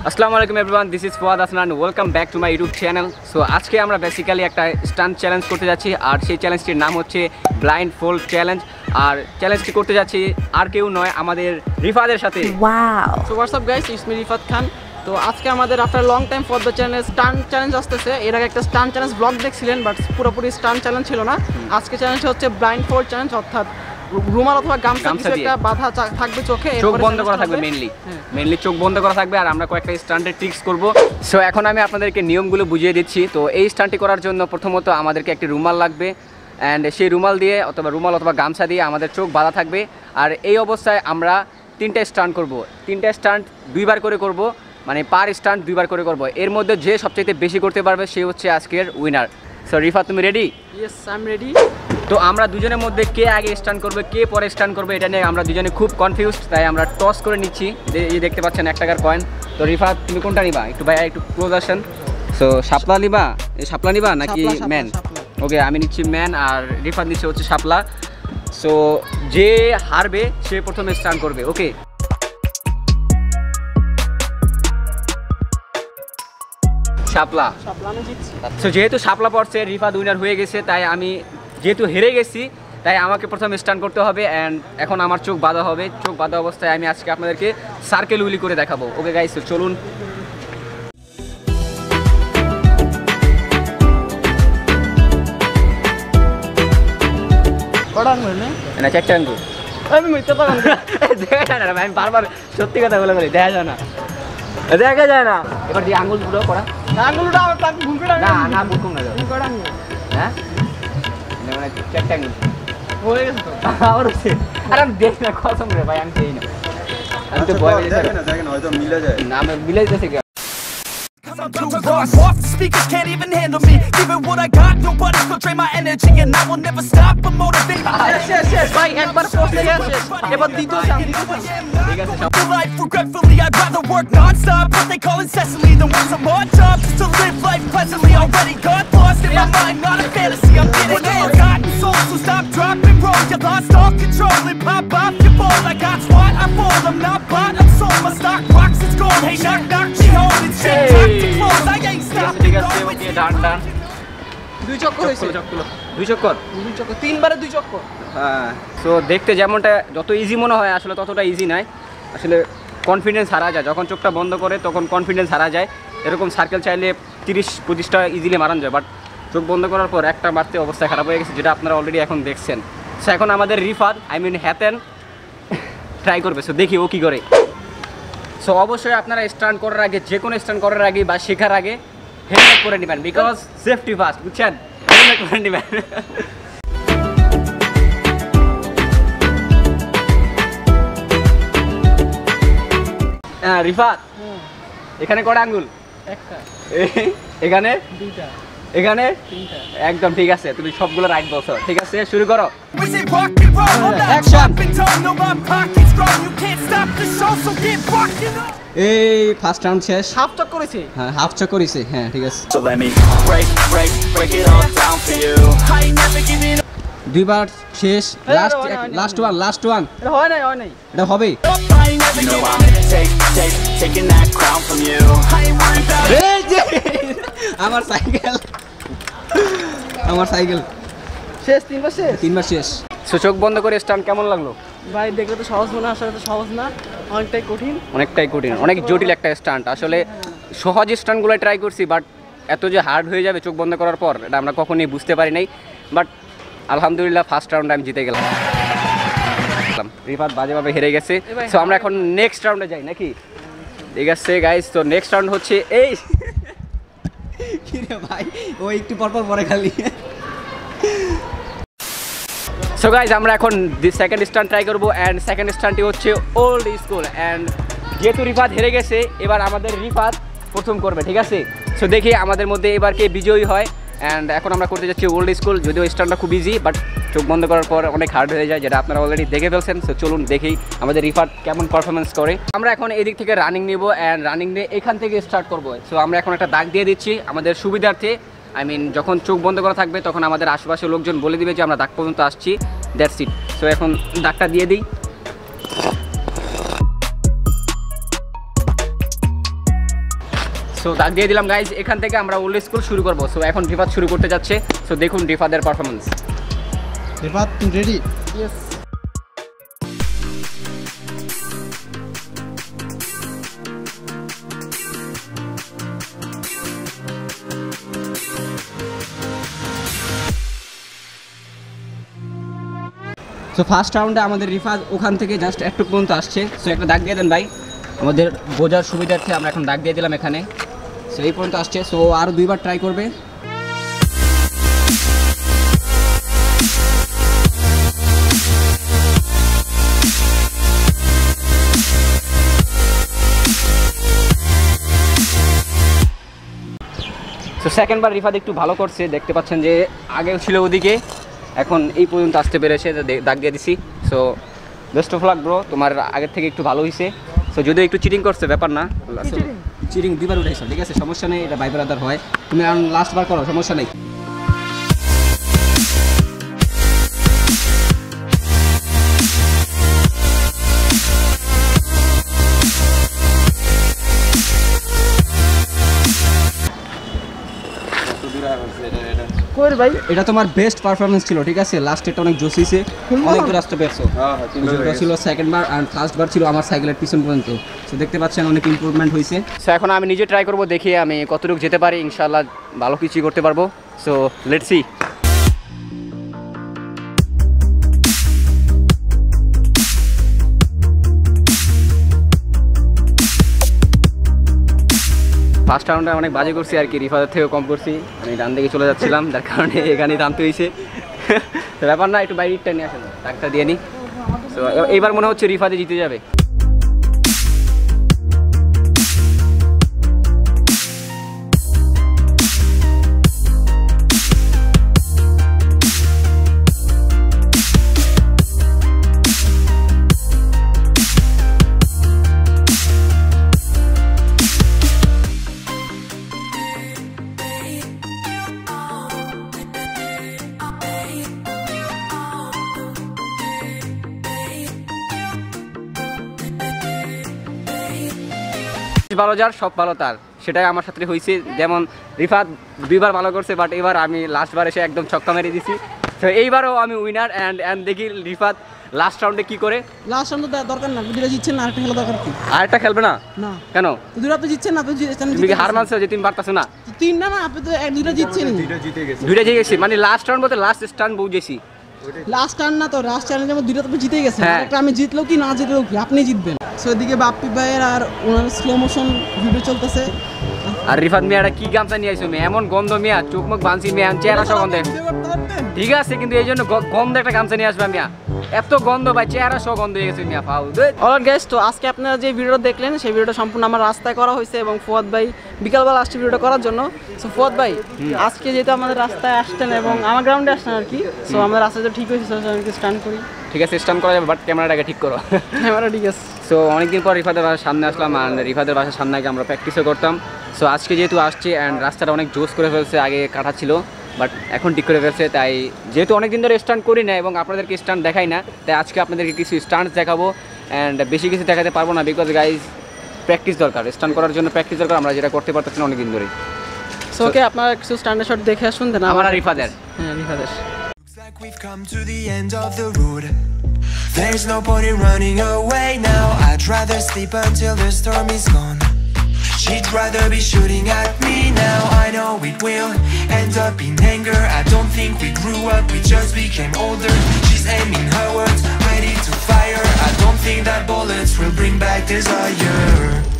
আসসালামু আলাইকুম everyone, this is Fuad Hasan, welcome back to my YouTube channel. So আজকে আমরা বেসিক্যালি একটা স্টান্ট চ্যালেঞ্জ করতে যাচ্ছি, আর সেই চ্যালেঞ্জটির নাম হচ্ছে ব্লাইন্ড ফোল্ড চ্যালেঞ্জ। আর চ্যালেঞ্জটি করতে যাচ্ছি আর কেউ নয়, আমাদের রিফাদের সাথে। Wow. So what's up guys, it's me Rifat Khan. তো আজকে আমাদের after long time for the channel stunt challenge আসতেছে। এর আগে একটা স্টান্ট চ্যালেঞ্জ ব্লগ দেখছিলেন, বাট পুরোপুরি স্টান্ট চ্যালেঞ্জ ছিল না। আজকে চ্যালেঞ্জ হচ্ছে ব্লাইন্ড ফোল্ড চ্যালেঞ্জ, অর্থাৎ রুমাল অথবা গামছা কিছু একটা বাঁধা থাকবে চোখে, চোখ বন্ধ করা থাকবে, মেইনলি চোখ বন্ধ করা থাকবে। আর আমরা কয়েকটা স্টান্টের ট্রিক্স করব। সো এখন আমি আপনাদেরকে নিয়মগুলো বুঝিয়ে দিচ্ছি। তো এই স্টান্টটি করার জন্য প্রথমত আমাদেরকে একটি রুমাল লাগবে, অ্যান্ড সেই রুমাল অথবা গামছা দিয়ে আমাদের চোখ বাঁধা থাকবে। আর এই অবস্থায় আমরা তিনটা স্টান্ট করব, তিনটা স্টান্ট দুইবার করে করব, মানে পার স্টান্ট দুইবার করে করব। এর মধ্যে যে সবচাইতে বেশি করতে পারবে সে হচ্ছে আজকের উইনার। সো রিফা, তুমি ready? Yes, I am ready. তো আমরা দুজনের মধ্যে কে আগে স্টান্ট করবে, কে পরে স্টান্ট করবে, এটা নিয়ে আমরা দুজনে খুব কনফিউজড। তাই আমরা টস করে নিচ্ছি। এই দেখতে পাচ্ছেন 1 টাকার কয়েন। তো রিফা, তুমি কোনটা নিবা? একটু ভাইয়া একটু ক্লোজ আসেন। সো শাপলা নিবা নাকি ম্যান? ওকে, আমি নিচ্ছি ম্যান আর রিফা নিচ্ছে হচ্ছে শাপলা। সো যে হারবে সে প্রথমে স্টান্ট করবে। ওকে, শাপলা। সো যেহেতু শাপলা পড়ছে, রিফা উইনার হয়ে গেছে, তাই আমি যেহেতু হেরে গেছি তাই আমাকে প্রথমে স্টান্ট করতে হবে। অ্যান্ড এখন আমার চোখ বাঁধা হবে। চোখ বাঁধা অবস্থায় আমি আজকে আপনাদেরকে সার্কেল উইলি করে দেখাবো। ওকে গাইস, চলুন। না, চারটে আঙ্গুল। দেখা যায় না, আমি বারবার সত্যি কথা বলে বলি, দেখা যায় না। এবার দিয়ে আঙ্গুল দুটো করা। হ্যাঁ, চারটে আঙ্গুল হয়ে গেছে তো। আর আমি দেখি না, কসম রে ভাই, আমি চেয়ে না। আমি তো ভয় পেয়ে হয়তো মিলে যায় না, আমি মিলে যেতেছে। I'm too lost, off the speakers can't even handle me. Giving what I got, nobody's gonna drain my energy, and I will never stop. I'm motivated. Yes, ভাই একবার পোস্টে গেছে, এবার দ্বিতীয় চান্স। ঠিক আছে, সব Life regretfully, I'd rather work non-stop. What they call incessantly, than work some more jobs just to live life pleasantly. Already got lost in my mind, not a fantasy. I'm getting forgotten souls, so stop, drop, and roll. You lost all control and pop off your ball. I got squat, I fall. I'm not bought, I'm sold. My stock rocks, it's gold. Hey, knock, knock, she holding shit. ঠিক আছে, ওকে, ডান। দুই চক্কর হয়েছে। দুই চক্কর, তিনবারে দুই চক্কর। হ্যাঁ। সো দেখতে যেমনটা যত ইজি মনে হয়, আসলে ততটা ইজি নয়। আসলে কনফিডেন্স হারা যায় যখন চোখটা বন্ধ করে, তখন কনফিডেন্স হারা যায়। এরকম সার্কেল চাইলে 30-25টা ইজিলি মারানো যায়, বাট চোখ বন্ধ করার পর একটা মারতে অবস্থা খারাপ হয়ে গেছে, যেটা আপনারা অলরেডি এখন দেখছেন। সো এখন আমাদের রিফাত, হ্যাতেন ট্রাই করবে। সো দেখি ও কী করে। সো অবশ্যই আপনারা স্টান্ট করার আগে, যে কোনো স্টান্ট করার আগে বা শেখার আগে হেলমেট পরে নেবেন, বিকজ সেফটি ফার্স্ট, বুঝছেন? হেলমেট পরে নেবেন। হ্যাঁ রিফাত, এখানে কটা আঙ্গুল? একটা, এখানে দুইটা, এখানে একদম ঠিক আছে, তুমি সবগুলো রাইট বলছো। ঠিক আছে, শুরু করো। এই ফার্স্ট রাউন্ড শেষ। হাফ চক করেছে। হ্যাঁ, হাফ চক করেছে। হ্যাঁ, ঠিক আছে। দুইবার শেষ, লাস্ট ওয়ান। এটা হয় নাই। এটা হবে। আমার সাইকেল শেষ, তিনবার শেষ। সো চোখ বন্ধ করে স্টান্ট কেমন লাগলো ভাই? দেখলে তো সহজ মনে হয়, আসলে তো সহজ না, অনেকটাই কঠিন, অনেক জটিল একটা স্টান্ট। আসলে সহজ স্টান্টগুলো ট্রাই করছি, বাট এত যে হার্ড হয়ে যাবে চোখ বন্ধ করার পর, এটা আমরা কখনোই বুঝতে পারি নাই। বাট আলহামদুলিল্লাহ ফার্স্ট রাউন্ডে আমি জিতে গেলাম। রিফাত বাজেভাবে হেরে গেছে। সো আমরা এখন নেক্সট রাউন্ডে যাই নাকি? ঠিক আছে গাইস, তো নেক্সট রাউন্ড হচ্ছে এই কি রে ভাই, ও একটু পরপর পরে খালি। সো গাইস, আমরা এখন সেকেন্ড স্টান্ট ট্রাই করবো, অ্যান্ড সেকেন্ড স্টান্টটি হচ্ছে ওল্ড স্কুল। অ্যান্ড যেহেতু রিফাত হেরে গেছে, এবার আমাদের রিফাত প্রথম করবে। ঠিক আছে, সো দেখি আমাদের মধ্যে এবার কে বিজয়ী হয়। অ্যান্ড এখন আমরা করতে যাচ্ছি ওল্ড স্কুল। যদিও স্টান্টটা খুব ইজি, বাট চোখ বন্ধ করার পর অনেক হার্ড হয়ে যায়, যেটা আপনারা অলরেডি দেখে ফেলছেন। সো চলুন দেখি আমাদের রিফাত কেমন পারফরমেন্স করে। আমরা এখন এদিক থেকে রানিং নেব, অ্যান্ড রানিং নিয়ে এখান থেকে স্টার্ট করবো। সো আমরা এখন একটা দাগ দিয়ে দিচ্ছি আমাদের সুবিধার্থে। যখন চোখ বন্ধ করা থাকবে তখন আমাদের আশেপাশের লোকজন বলে দিবে যে আমরা দাগ পর্যন্ত আসছি, দ্যাটস ইট। সো এখন দাগটা দিয়ে দিই। সো দাগ দিয়ে দিলাম গাইজ। এখান থেকে আমরা ওল্ড স্কুল শুরু করবো। সো এখন রিফাত শুরু করতে যাচ্ছে। সো দেখুন রিফাতের পারফরমেন্স। রিফাত তুমি রেডি? ইয়েস। সো ফার্স্ট রাউন্ডে আমাদের রিফাত ওখান থেকে জাস্ট একটু পর্যন্ত আসছে। সো একটা দাগ দিয়ে দেন ভাই, আমাদের বোঝার সুবিধার্থে আমরা এখন দাগ দিয়ে দিলাম এখানে। সো এই পর্যন্ত আসছে। সো আরও 2বার ট্রাই করবে। সো সেকেন্ডবার রিফাত একটু ভালো করছে, দেখতে পাচ্ছেন যে আগে ছিল ওদিকে, এখন এই পর্যন্ত আসতে পেরেছে, দাগ দিয়ে দিছি। So best of luck bro, তোমার আগের থেকে একটু ভালো হয়েছে। সো যদিও একটু চিটিং করছে, ব্যাপার না, চিটিং 2বার উঠাইছো, ঠিক আছে, সমস্যা নেই, এটা ভাই ব্রাদার হয়। তুমি লাস্টবার করো, সমস্যা নেই। কই ভাই, এটা তোমার বেস্ট পারফরমেন্স ছিল, ঠিক আছে, লাস্টেরটা অনেক জোশ হয়েছে, অনেক দূর আসতে পেরেছো। যেটা ছিল সেকেন্ডবার আর ফার্স্টবার ছিল আমার সাইকেলের পিছন পর্যন্ত। সো দেখতে পাচ্ছেন অনেক ইমপ্রুভমেন্ট হয়েছে। সো এখন আমি নিজে ট্রাই করবো, দেখি আমি কতটুকু যেতে পারি, ইনশাআল্লাহ ভালো কিছুই করতে পারবো। So let's see. ফার্স্ট রাউন্ডে অনেক বাজে করছি আর কি, রিফাতের থেকেও কম করছি। আমি ডান দিকে চলে যাচ্ছিলাম, যার কারণে এখানেই টানতে হয়েছে। তো ব্যাপার না, একটু বাইরেটা নিয়ে আসেন, টাকটা দিয়ে নিই। তো এইবার মনে হচ্ছে রিফাতে জিতে যাবে। ভালো যার সব ভালো তার, সেটাই আমার সাথে হয়েছে। যেমন রিফাত 2বার ভালো করছে, বাট এবার আমি লাস্টবার এসে একদম ছক্কা মেরে দিছি। তো এইবারও আমি উইনার। অ্যান্ড দেখি রিফাত লাস্ট রাউন্ডে কি করে। লাস্ট রাউন্ড দরকার না, দুইটা জিতছেন না, আরেকটা খেলা দরকার কি? আরেকটা খেলবে না? না। কেন? দুইটা তো জিতছেন না, তুমি কি হার মানছো যে 3 পারতাছো না? 3 না, আপনি তো দুইটা জিতছেন। দুইটা জিতে গেছি, মানে লাস্ট রাউন্ড বলতে লাস্ট স্টান বুঝেছি। লাস্ট টার্ন না তো, লাস্ট চ্যালেঞ্জে আমার দুইটা তো জিতে গেছে, হ্যাঁ। একটা আমি জিতলেও কি না জিতলেও কি, আপনি জিতবেন। সো এদিকে বাপ্পি ভাইয়ের আর ওনার স্লো মোশন ভিডিও চলতেছে। আর রিফাত মিয়াটা কি গামছা নিয়ে আইছো মেয়ে, এমন গন্ধ মিয়া, চোখ মুখ বানছি মিয়া, চেহারা সহ গন্ধে। ঠিক আছে, কিন্তু এই জন্য গন্ধ একটা গামছা নিয়ে আসবে মিয়া, এত গন্ধ ভাই, চেহারা সহ গন্ধ হয়ে গেছে মিয়া। ফাউ অলরাইট গাইস, তো আজকে আপনারা যে ভিডিওটা দেখলেন সেই ভিডিওটা সম্পূর্ণ আমার রাস্তায় করা হয়েছে এবং ফুয়াদ ভাই বিকালবেলা আসছে ভিডিওটা করার জন্য। সো ফুয়াদ ভাই, আজকে যেহেতু আমাদের রাস্তায় আসছেন এবং আমার গ্রাউন্ডে আসছেন আর কি, সো আমাদের রাস্তা তো ঠিক হয়েছে, স্টান্ট করি। ঠিক আছে, স্টান করা যাবে, বাট ক্যামেরাটাকে ঠিক করো। ক্যামেরা ঠিক আছে। সো অনেকদিন পর রিফাতের বাসার সামনে আসলাম, আর রিফাতের বাসার সামনে আগে আমরা প্র্যাকটিসও করতাম। সো আজকে যেহেতু আসছে অ্যান্ড রাস্তাটা অনেক জোস করে ফেলছে, আগে কাটা ছিল বাট এখন ঠিক করে ফেলছে, তাই যেহেতু অনেকদিন ধরে স্টান্ট করি না এবং আপনাদেরকে স্টান্ট দেখাই না, তাই আজকে আপনাদেরকে কিছু স্টান্টস দেখাবো। অ্যান্ড বেশি কিছু দেখাতে পারবো না, বিকজ গাইজ প্র্যাকটিস দরকার, স্টান্ট করার জন্য প্র্যাকটিস দরকার, আমরা যেটা করতে পারতেছি না অনেকদিন ধরে। সো ওকে, আপনারা কিছু স্ট্যান্ডার্ড শট দেখে আসুন দেন। আমার রিফাদের, হ্যাঁ রিফাদের। Looks like we've come to the end of the road. There's no point in running away now. I'd rather sleep until the storm is gone. She'd rather be shooting at me now. I know it will end up in anger. I don't think we grew up, we just became older. She's aiming her words, ready to fire. I don't think that bullets will bring back desire.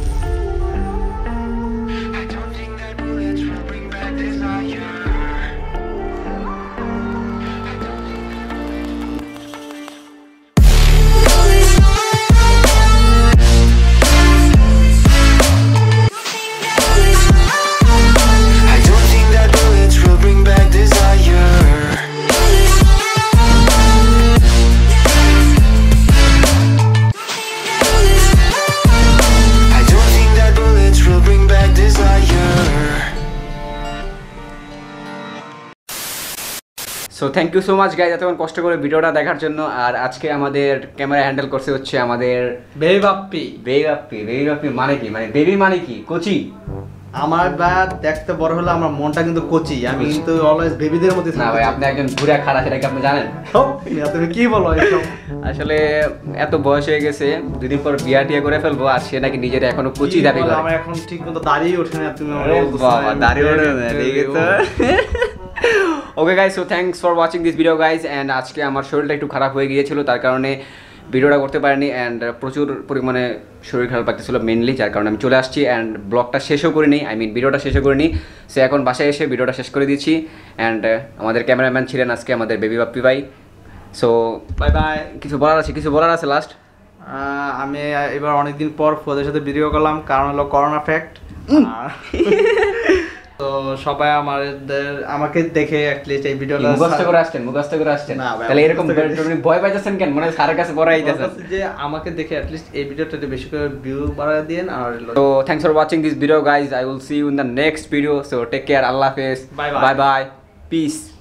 I don't think that bullets will bring back desire. So thank you so much guys এতক্ষণ কষ্ট করে ভিডিওটা দেখার জন্য। আর আজকে আমাদের camera handle করছে হচ্ছে আমাদের baby Bappi. Baby Bappi, baby Bappi মানে কি, মানে বেবি মানে কি, কোচি আমার বা দেখতে বড় হলে আমার মনটা কিন্তু কচি, আমি কিন্তু অলওয়েজ বেবিদের মধ্যে না ভাই, আপনি একজন ঘুরে খাড়া, সেটা কি আপনি জানেন? তুমি কি বলো এইসব? আসলে এত বয়স হয়ে গেছে, দুদিন পর বিয়া টিয়া করে ফেলবো, আর সে নাকি নিজের এখনো কুচি দাবি করে। আমার এখন ঠিক মতো দাঁড়িয়ে ওঠে না, তুমি আমার বাবা দাঁড়িয়ে ওঠে না, ঠিক আছে। Okay guys, so thanks for watching this video guys. And আজকে আমার শরীরটা একটু খারাপ হয়ে গিয়েছিল, তার কারণে ভিডিওটা করতে পারিনি। অ্যান্ড প্রচুর পরিমাণে শরীর খারাপ লাগতেছিল মেনলি, যার কারণে আমি চলে আসছি। অ্যান্ড ব্লগটা শেষও করিনি, ভিডিওটা শেষও করিনি। সে এখন বাসায় এসে ভিডিওটা শেষ করে দিচ্ছি। অ্যান্ড আমাদের ক্যামেরাম্যান ছিলেন আজকে আমাদের বেবি বাপ্পি ভাই। So bye bye. কিছু বলার আছে লাস্ট? আমি এবার অনেকদিন পর ফোদের সাথে ভিডিও করলাম, কারণ হলো করোনা ফ্যাক্ট। তো সবাই আমাকে দেখে অ্যাটলিস্ট এই ভিডিওটা মুখস্থ করে আসছেন। না ভাই, তাহলে এরকম ভয় পাইতেছেন কেন? মনে হয় স্যারের কাছে পড়াই দিতেছেন যে আমাকে দেখে অ্যাটলিস্ট এই ভিডিওটা বেশি করে ভিউ বাড়ায় দেন। আর So thanks for watching this video guys. I will see you in the next video. So take care. Allah Hafiz. Bye bye. Bye bye. Peace.